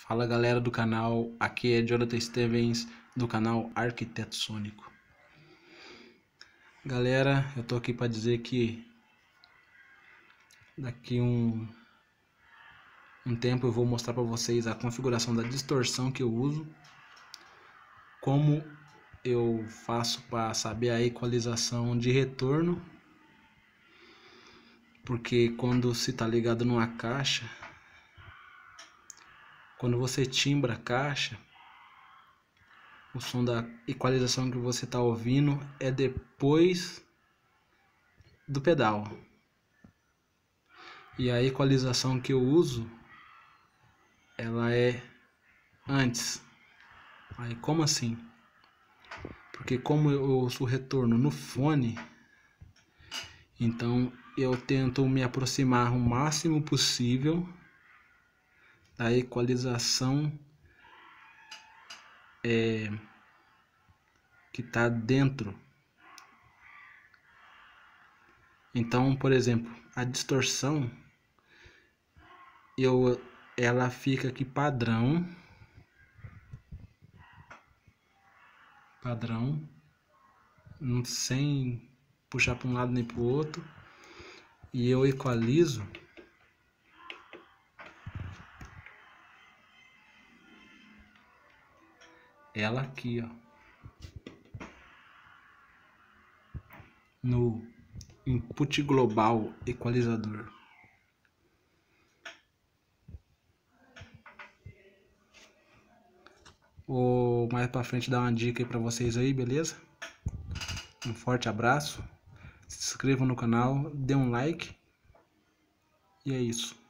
Fala galera do canal, aqui é Jonathan Stevens do canal Arquiteto Sônico. Galera, eu tô aqui para dizer que daqui um tempo eu vou mostrar para vocês a configuração da distorção que eu uso, como eu faço para saber a equalização de retorno, porque quando se tá ligado numa caixa, quando você timbra a caixa, o som da equalização que você está ouvindo é depois do pedal. E a equalização que eu uso, ela é antes. Aí como assim? Porque como eu ouço o retorno no fone, então eu tento me aproximar o máximo possível da equalização que está dentro. Então, por exemplo, a distorção ela fica aqui padrão, sem puxar para um lado nem para o outro, e eu equalizo ela aqui, ó, no input global equalizador. Vou mais pra frente dar uma dica aí pra vocês aí, beleza? Um forte abraço, se inscrevam no canal, dê um like e é isso.